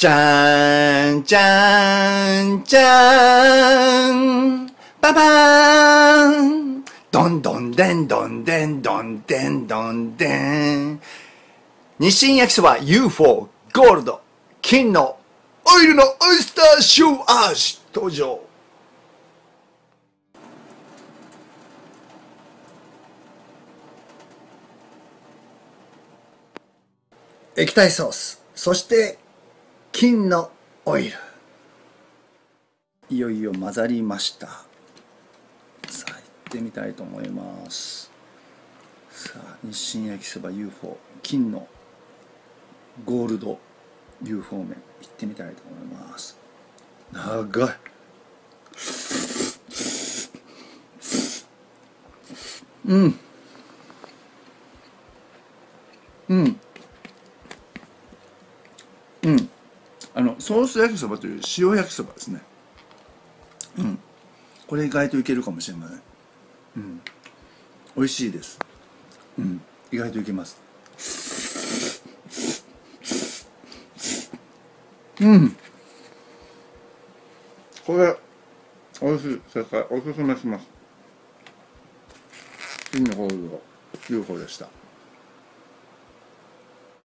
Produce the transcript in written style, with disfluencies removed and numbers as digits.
じゃーん、じゃーん、じゃーん、ババーン、どんどんでんどんでんどんでんどんでん。日清焼きそば UFO ゴールド金のオイルのオイスター塩味登場。液体ソース、そして金のオイル。いよいよ混ざりました。さあ行ってみたいと思います。さあ日清焼きそば UFO 金のゴールド UFO 麺行ってみたいと思います。長い。うんうんうん、ソース焼きそばという塩焼きそばですね。これ意外といけるかもしれません。美味しいです。意外といけます。これ美味しい。正解。おすすめします。金のゴールド UFO でした。